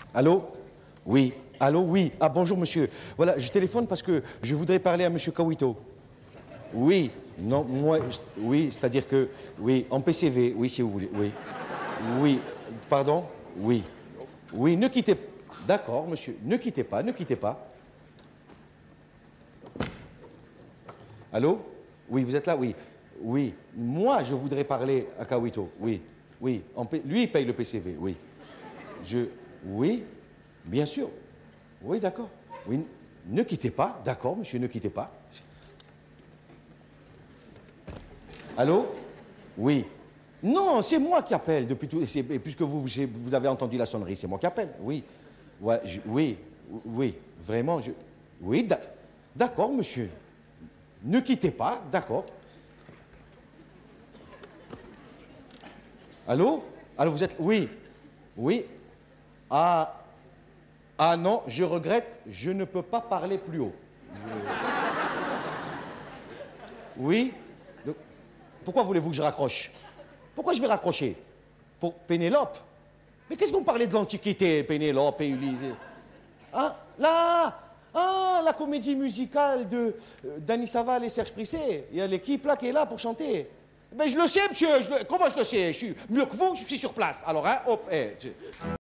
Allô? Oui. Allô? Oui. Ah, bonjour, monsieur. Voilà, je téléphone parce que je voudrais parler à monsieur Kawito. Oui. Non, moi, oui, c'est-à-dire que, oui, en PCV, oui, si vous voulez, oui. Oui. Pardon? Oui. Oui, ne quittez pas. D'accord, monsieur. Ne quittez pas, ne quittez pas. Allô? Oui, vous êtes là? Oui. Oui. Moi, je voudrais parler à Kawito. Oui. Oui. Lui, il paye le PCV, oui. Oui, bien sûr. Oui, d'accord. Oui, ne quittez pas. D'accord, monsieur, ne quittez pas. Allô? Oui. Non, c'est moi qui appelle depuis tout. Et puisque vous avez entendu la sonnerie, c'est moi qui appelle. Oui. Ouais, oui. Oui. Vraiment, oui, d'accord, monsieur. Ne quittez pas. D'accord. Allô? Allô, vous êtes. Oui. Oui. Ah. Ah non, je regrette, je ne peux pas parler plus haut. Oui? Pourquoi voulez-vous que je raccroche? Pourquoi je vais raccrocher? Pour Pénélope? Mais qu'est-ce que vous parlez de l'Antiquité, Pénélope et Ulysse? Ah, là! Ah, la comédie musicale de Dany Saval et Serge Prisset. Il y a l'équipe là qui est là pour chanter. Mais je le sais, monsieur. Comment je le sais? Je suis mieux que vous, je suis sur place. Alors, hein, hop,